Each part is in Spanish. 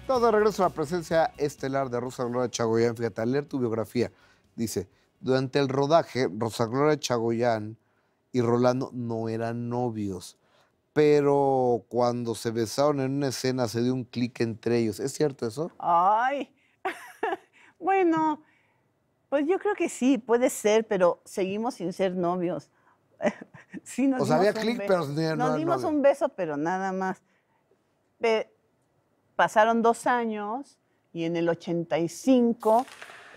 Estamos de regreso a la presencia estelar de Rosa Gloria Chagoyán. Fíjate, al leer tu biografía, dice, durante el rodaje, Rosa Gloria Chagoyán y Rolando no eran novios, pero cuando se besaron en una escena se dio un clic entre ellos. ¿Es cierto eso? Ay, bueno, pues yo creo que sí, puede ser, pero seguimos sin ser novios. Sí, nos O sea, dimos había un clic, beso. pero no eran Nos dimos novios. un beso, pero nada más. Pasaron 2 años y en el 85,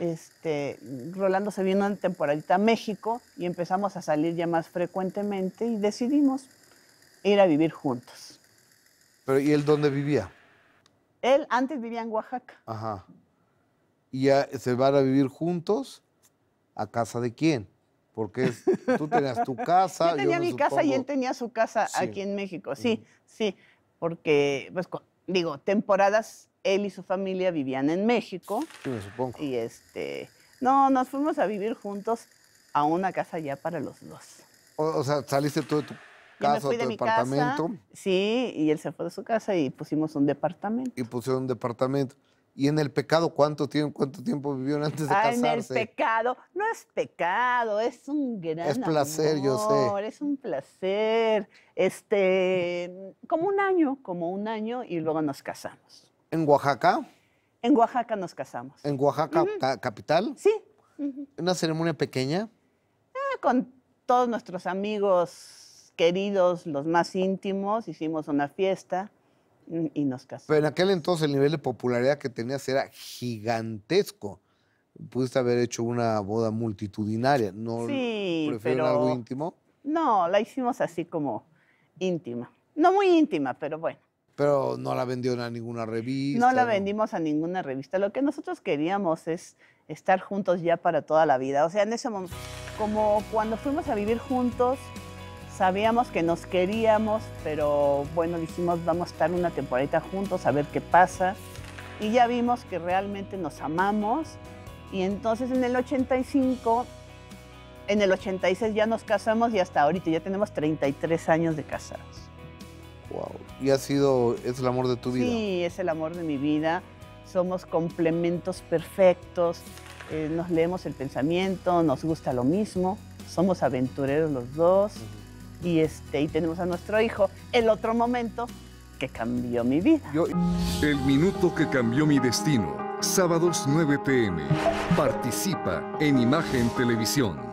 Rolando se vino una temporadita a México y empezamos a salir ya más frecuentemente y decidimos ir a vivir juntos. Pero, ¿y él dónde vivía? Él antes vivía en Oaxaca. Ajá. ¿Y ya se van a vivir juntos? ¿A casa de quién? Porque tú tenías tu casa, Yo tenía me mi casa y él supongo. tenía su casa Sí. aquí en México. Sí, sí, porque, pues, digo, temporadas él y su familia vivían en México. Sí, me supongo. Y no, nos fuimos a vivir juntos a una casa ya para los dos. O sea, saliste tú de tu Yo me casa, fui de de tu mi departamento casa, sí, y él se fue de su casa y pusimos un departamento. y pusieron un departamento. ¿Y en el pecado cuánto tiempo vivieron antes de En el casarse? pecado, no es pecado, es un gran Es placer, amor, yo sé. es un placer. Como un año y luego nos casamos. ¿En Oaxaca? En Oaxaca nos casamos. ¿En Oaxaca, capital? Sí, ¿Una ceremonia pequeña? con todos nuestros amigos queridos, los más íntimos, hicimos una fiesta y nos casamos. Pero en aquel entonces el nivel de popularidad que tenías era gigantesco. Pudiste haber hecho una boda multitudinaria. ¿No Sí, prefieren algo íntimo? no, la hicimos así como íntima. No muy íntima, pero bueno. Pero no la vendieron a ninguna revista. No la vendimos a ninguna revista. Lo que nosotros queríamos es estar juntos ya para toda la vida. O sea, en ese momento, como cuando fuimos a vivir juntos, sabíamos que nos queríamos, pero bueno, dijimos, vamos a estar una temporadita juntos a ver qué pasa. Y ya vimos que realmente nos amamos. Y entonces en el 85, en el 86 ya nos casamos y hasta ahorita ya tenemos 33 años de casados. Wow. ¿Y es el amor de tu vida? Sí, es el amor de mi vida. Somos complementos perfectos. Nos leemos el pensamiento, nos gusta lo mismo. Somos aventureros los dos. Y tenemos a nuestro hijo. El otro momento que cambió mi vida. El minuto que cambió mi destino. Sábados 9 p.m. Participa en Imagen Televisión.